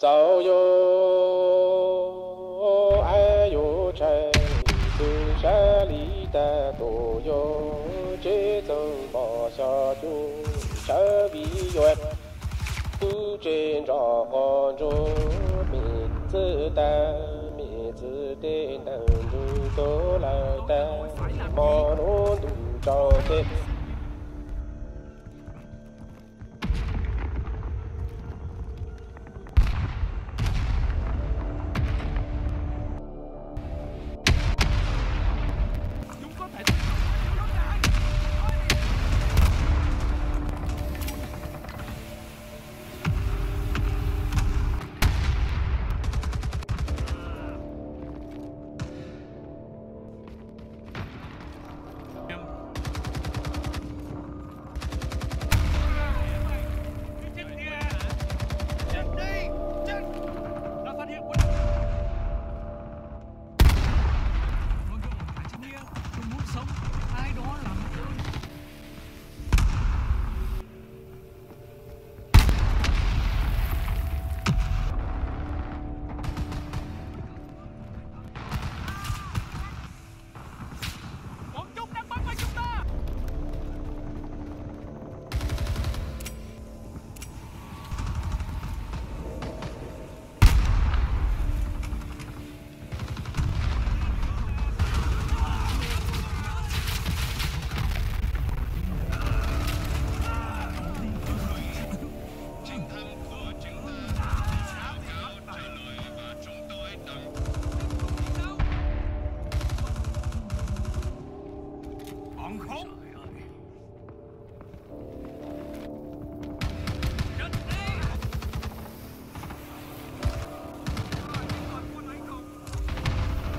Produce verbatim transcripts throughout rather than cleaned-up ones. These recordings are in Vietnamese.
早有爱有柴，走山里的都有，这走马下就山为远，不真让着名字的名字的能路都来的，马路都找的。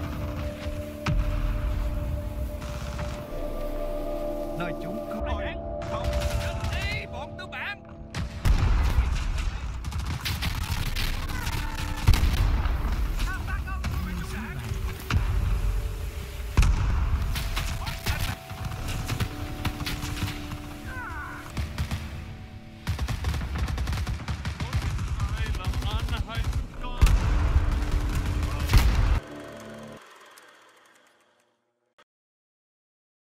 Nơi chúng không